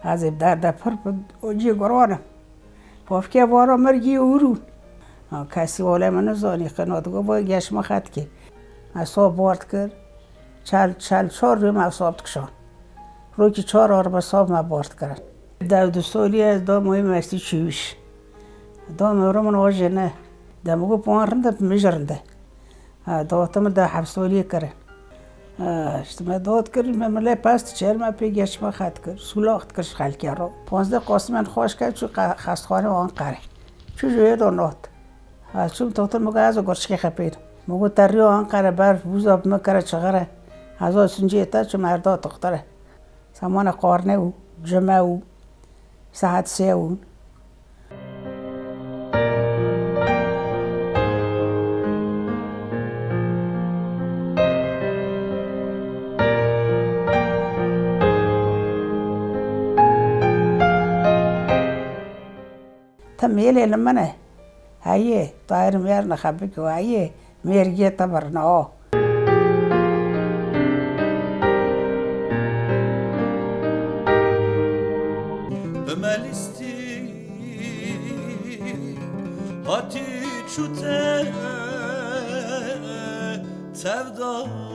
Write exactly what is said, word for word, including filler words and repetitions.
از در دپر اوجی گرانم پافکه بارا مرگی اورون کسی والا منو زانی قنادگو با گشم خط که اصاب بارد کرد چل چل چهار روی اصاب کشان روی که چهار آربع صاب ما بارد کرد دو دو سالی از دا مهم استی چیوش دا مرو من واجه نه دا مگو پوان رنده میجرنده دا تم دا هفت سالی کرد اشتما داد کرد ممله پست چهل ما پی گشم خط کرد سولاخت کرد خلکی رو پانزده قاسم من خوش کرد چو خستخانه آن قره چو جوی دا نات چون تاتر مگو از گرشکی خپید مگو تری آن قره برف بوزاب مکره چغره از آن سنجی تا چو مردا تختره سامان قارنه او جمعه او ساعت سه اون تمیلی لمنه هایه طایر میر نخبی که هایه میرگی تبرنا بملیستی هاتی چوته تفدا